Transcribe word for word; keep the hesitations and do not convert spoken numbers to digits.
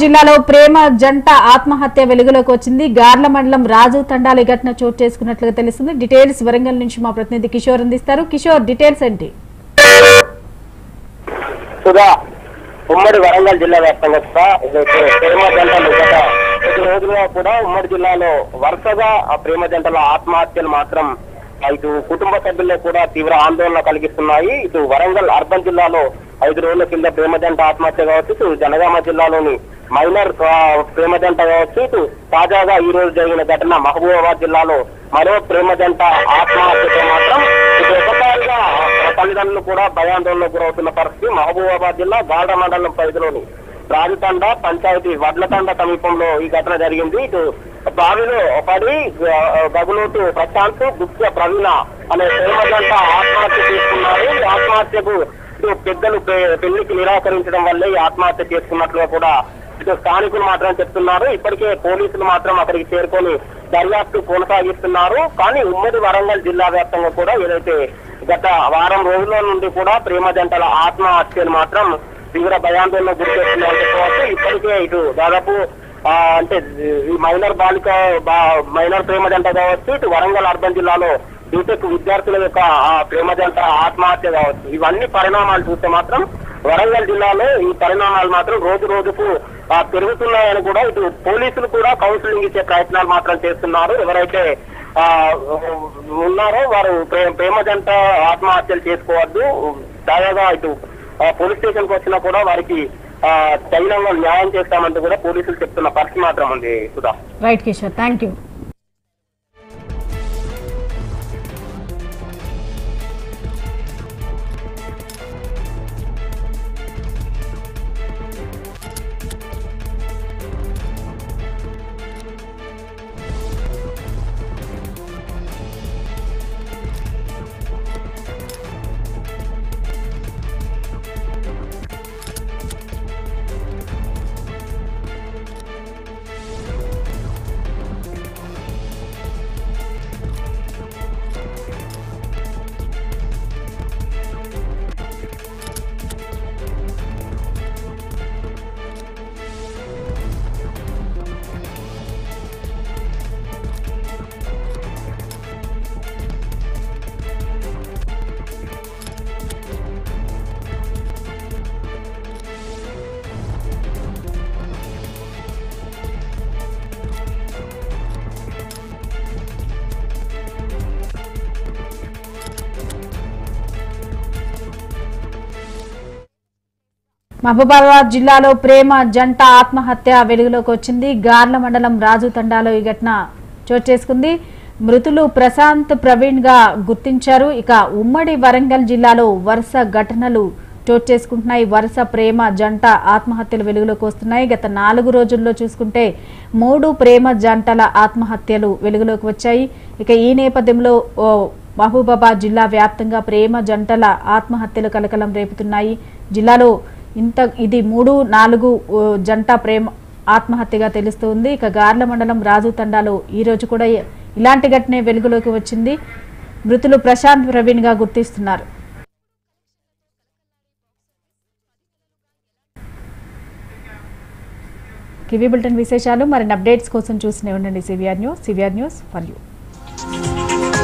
జిల్లాలో ప్రేమ జంట ఆత్మహత్య వెలుగులోకి వచ్చింది. గార్ల మండలం రాజు తండాల ఘటన చోటు చేసుకున్నట్లుగా తెలుస్తుంది. డీటెయిల్స్ వరంగల్ నుంచి మా ప్రతినిధి కిషోర్ అందిస్తారు. కిషోర్, డీటెయిల్స్ ఏంటి? సుధా, ఉమ్మడి వరంగల్ జిల్లా వ్యాప్తంగా ప్రేమ జంటలు గత కొద్ది రోజులుగా కూడా ఉమ్మడి జిల్లాలో వరుసగా ఆ ప్రేమ జంటల ఆత్మహత్యలు మాత్రం ఇటు కుటుంబ సభ్యుల్లో కూడా తీవ్ర ఆందోళన కలిగిస్తున్నాయి. ఇటు వరంగల్ అర్బన్ జిల్లాలో ఐదు రోజుల కింద ప్రేమ జంట ఆత్మహత్య కావచ్చు, ఇటు జనగామ జిల్లాలోని మైనర్ ప్రేమ జంట కావచ్చు, ఇటు తాజాగా ఈ రోజు జరిగిన ఘటన మహబూబాబాద్ జిల్లాలో మరో ప్రేమ జంట ఆత్మహత్యతో మాత్రం ఇటు ఒకసారిగా తల్లిదండ్రులు కూడా భయాందోళనకు గురవుతున్న పరిస్థితి. మహబూబాబాద్ జిల్లా గాల్డ మండలం పరిధిలోని రాజతండ పంచాయతీ వడ్లతండ సమీపంలో ఈ ఘటన జరిగింది. ఇటు బావిలో పడి గగులోటు ప్రశాంత్, గుప్త ప్రవీణ అనే ప్రేమ జంట ఆత్మహత్య చేసుకున్నారు. ఈ ఆత్మహత్యకు ఇటు పెద్దలు పెళ్లికి నిరాకరించడం వల్లే ఈ ఆత్మహత్య చేసుకున్నట్లుగా కూడా ఇటు స్థానికులు మాత్రం చెప్తున్నారు. ఇప్పటికే పోలీసులు మాత్రం అక్కడికి చేరుకొని దర్యాప్తు కొనసాగిస్తున్నారు. కానీ ఉమ్మడి వరంగల్ జిల్లా వ్యాప్తంగా కూడా ఏదైతే గత వారం రోజుల నుండి కూడా ప్రేమ జంటల ఆత్మహత్యలు మాత్రం తీవ్ర భయాందోళన గురిచేస్తున్నాయని చెప్పవచ్చు. ఇప్పటికే ఇటు దాదాపు అంటే ఈ మైనర్ బాలిక మైనర్ ప్రేమ జంట కావచ్చు, ఇటు వరంగల్ అర్బన్ జిల్లాలో బీటెక్ విద్యార్థుల యొక్క ప్రేమ జంట ఆత్మహత్య కావచ్చు, ఇవన్నీ పరిణామాలు చూస్తే మాత్రం వరంగల్ జిల్లాలో ఈ పరిణామాలు మాత్రం రోజు రోజుకు పెరుగుతున్నాయని కూడా ఇటు పోలీసులు కూడా కౌన్సిలింగ్ ఇచ్చే ప్రయత్నాలు మాత్రం చేస్తున్నారు. ఎవరైతే ఆ ఉన్నారో వారు ప్రేమ జంట ఆత్మహత్యలు చేసుకోవద్దు, తాజాగా ఇటు పోలీస్ స్టేషన్ కు వచ్చినా కూడా వారికి తగినంగా న్యాయం చేస్తామంటూ కూడా పోలీసులు చెప్తున్న పరిస్థితి మాత్రం ఉంది. Sudha, right Kishore, thank you. Mahabubabad జిల్లాలో ప్రేమ జంట ఆత్మహత్య వెలుగులోకి వచ్చింది. గార్ల మండలం రాజు తండాలో ఈ ఘటన చోటు చేసుకుంది. మృతులు ప్రశాంత్, ప్రవీణ్ గా గుర్తించారు. ఇక ఉమ్మడి వరంగల్ జిల్లాలో వరుస ఘటనలు చోటు చేసుకుంటున్నాయి. వరుస ప్రేమ జంట ఆత్మహత్యలు వెలుగులోకి వస్తున్నాయి. గత నాలుగు రోజుల్లో చూసుకుంటే మూడు ప్రేమ జంటల ఆత్మహత్యలు వెలుగులోకి వచ్చాయి. ఇక ఈ నేపథ్యంలో మహబూబాబాద్ జిల్లా వ్యాప్తంగా ప్రేమ జంటల ఆత్మహత్యలు కలకలం రేపుతున్నాయి. జిల్లాలో ఇంత ఇది మూడు నాలుగు జంట ప్రేమ ఆత్మహత్యగా తెలుస్తుంది. ఇక గార్ల మండలం రాజు తండాలో ఈ రోజు కూడా ఇలాంటి ఘటనే వెలుగులోకి వచ్చింది. మృతులు ప్రశాంత్, ప్రవీణ్ గా గుర్తిస్తున్నారు. కివీ బులెటిన్ విశేషాలు మరిన్ని అప్డేట్స్ కోసం చూస్తూనే ఉండండి CVR news. CVR news for you.